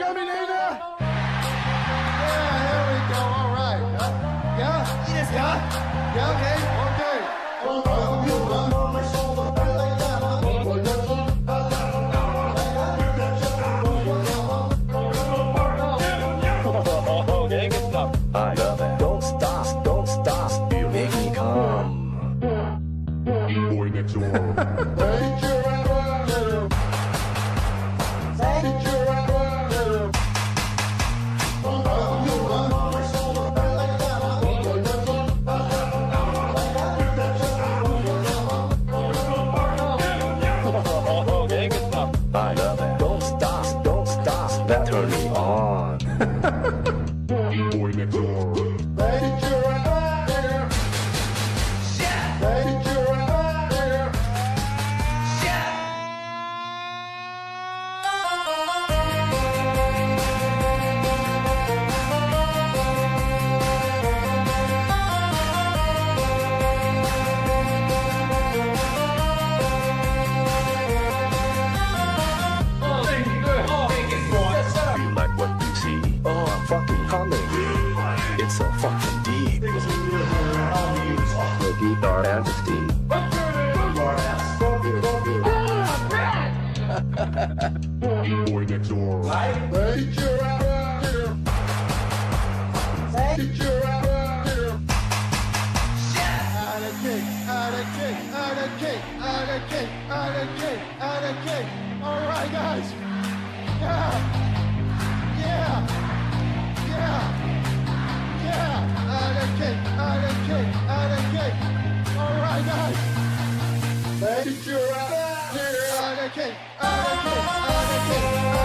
Nina? Yeah, here we go. All right. Yeah? Yeah, okay. Okay, good stuff. I love it. Don't stop. You make me come. Boy next door. Okay, good stuff. I love it. Don't stop. That turn me on. Boy next door. You like what you see? Oh, I'm fucking coming. It's so fucking deep. The guitar majesty. Boy next door. Out of cake. All right, guys. Yeah. Out of cake. All right, guys. Out of cake.